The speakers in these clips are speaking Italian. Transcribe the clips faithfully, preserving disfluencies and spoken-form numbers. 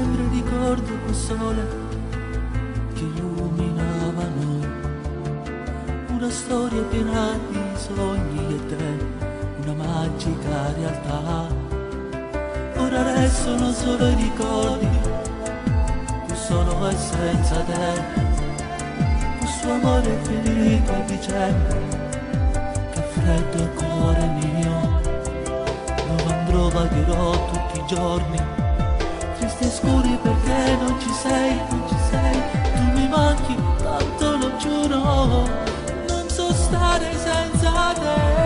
Eppure ricordo quel sole che illuminava noi, una storia piena di sogni e te, una magica realtà. Ora restano solo i ricordi, più solo e senza te. Questo amore finito a dicembre, che freddo il cuore mio. Dove andrò vagherò tutti i giorni, tristi e scuri perché non ci sei, non ci sei. Tu mi manchi, tanto lo giuro, non so stare senza te.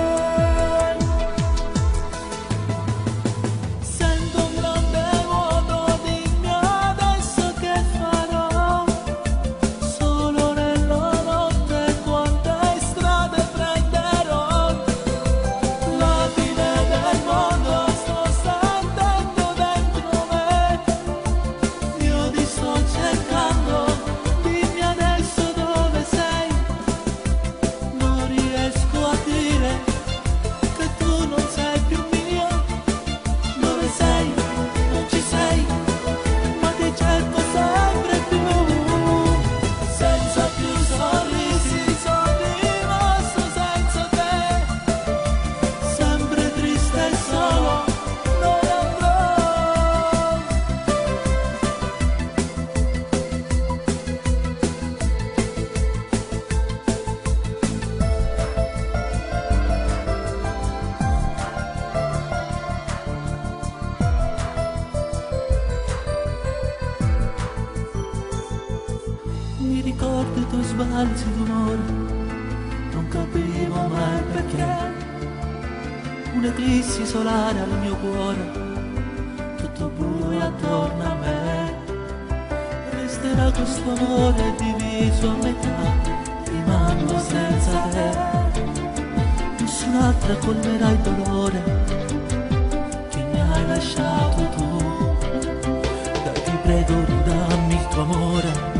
Mi ricordo i tuoi sbalzi d'umore, non capivo mai perché. Un'eclissi solare al mio cuore, tutto buio attorno a me. Resterà questo amore diviso a metà, rimango senza te. Nessun'altra colmerà il dolore che mi hai lasciato tu. Dai, ti prego, ridammi il tuo amore.